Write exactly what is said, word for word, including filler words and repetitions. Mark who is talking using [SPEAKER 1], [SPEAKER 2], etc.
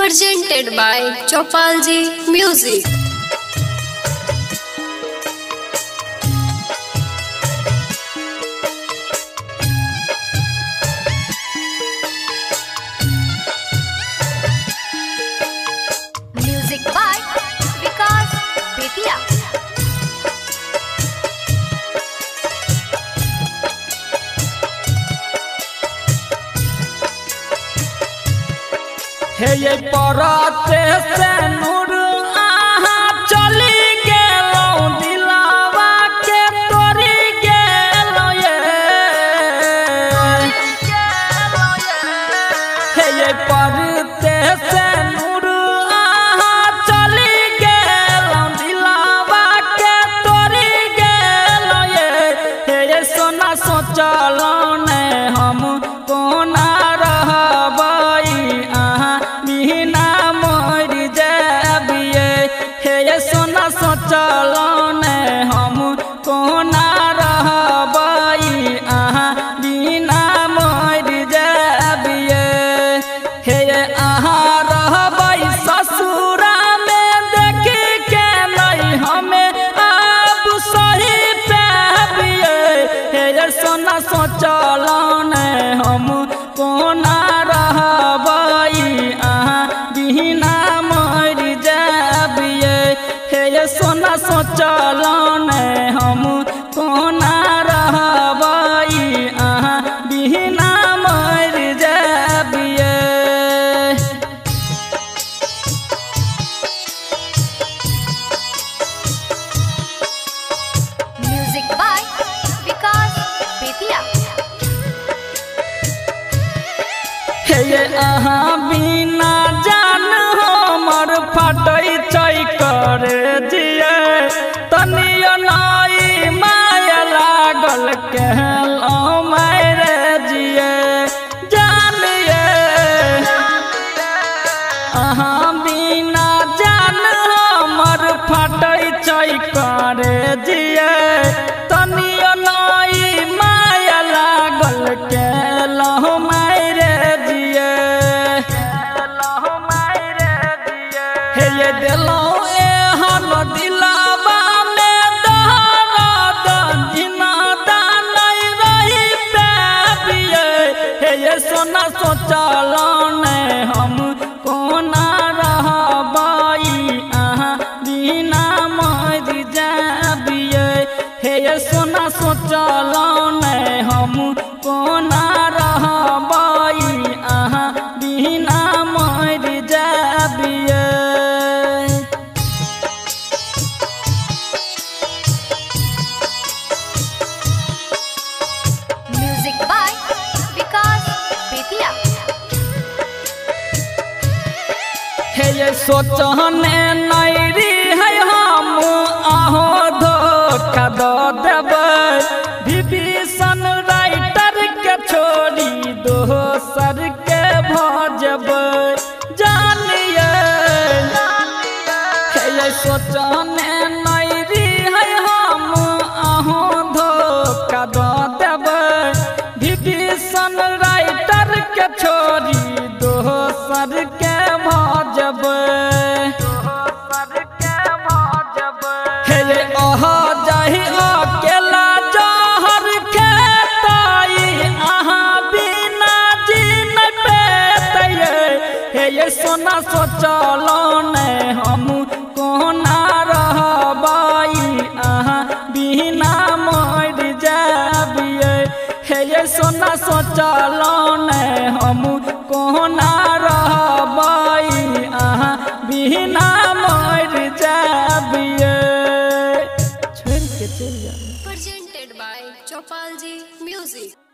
[SPEAKER 1] Presented by Chopalji Music.
[SPEAKER 2] Music by Vikas Bethia.
[SPEAKER 3] हे ये पराते से नूर आहा चली गेलो दिलावा के तोरी गेलो ये हे ये पराते से नूर आहा चली गेलो दिलावा के तोरी गेलो ये हे ये सोना सोचलो ने हम कोना रहबाई आहा बिना मोर जाबिए हे ये सोना सोचलो ने हम कोना रहबाई आहा बिना मोर जाबिए हे ये आहा रहबाई ससुरा में देख के नहीं हमें अब सही पाबिए हे ये सोना सोचलो ने हम कोना रहबाई आहा बिना मर जाबिए हे ये सोना सोचलो ने हम कोना रहबाई आहा बिना मर जाबिए।
[SPEAKER 2] Music by Vikas Bethia.
[SPEAKER 3] हे ये आहा बिना जान हमर फटै छै करे जिए तनियो नाई माया लागल कहलो मारे जिए जानिए आहा बिना जान हमर फटै छै करे जिए तनियो नाई माया लागल कहलो मारे हे ये दिलो ए हर दिलावा में दहरा दीना दानई रही पाबिए हे ये सोना सोचलो ने हम कोना रहबाई आहा बिना मर जाबिए हे ये सोना सोचलो ने हम कोना रहबाई आहा बिना मर जाबिए।
[SPEAKER 2] Music by Vikas Bethia.
[SPEAKER 3] हे ये सोचने नैरी है हम आहो धोखा दो देबै विभीषण राइटर के छोड़ी दोसर के भजबै जानिए हे ये सोचने नैरी है हम आहो धोखा दो देबै विभीषण राइटर के छोड़ी दोसर के भजबै हे ये अह जाहि अकेला जहर खेताई आहा बिना जी न पेतै हे ये सोना सोचलो ने हम कोना रहबाई आहा बिना मर जाबिए हे ये सोना सोचलो ने हम कोना रहबाई आहा बिना मर जाबिए छोड़ के चल जा।
[SPEAKER 1] Presented by Chopalji Music.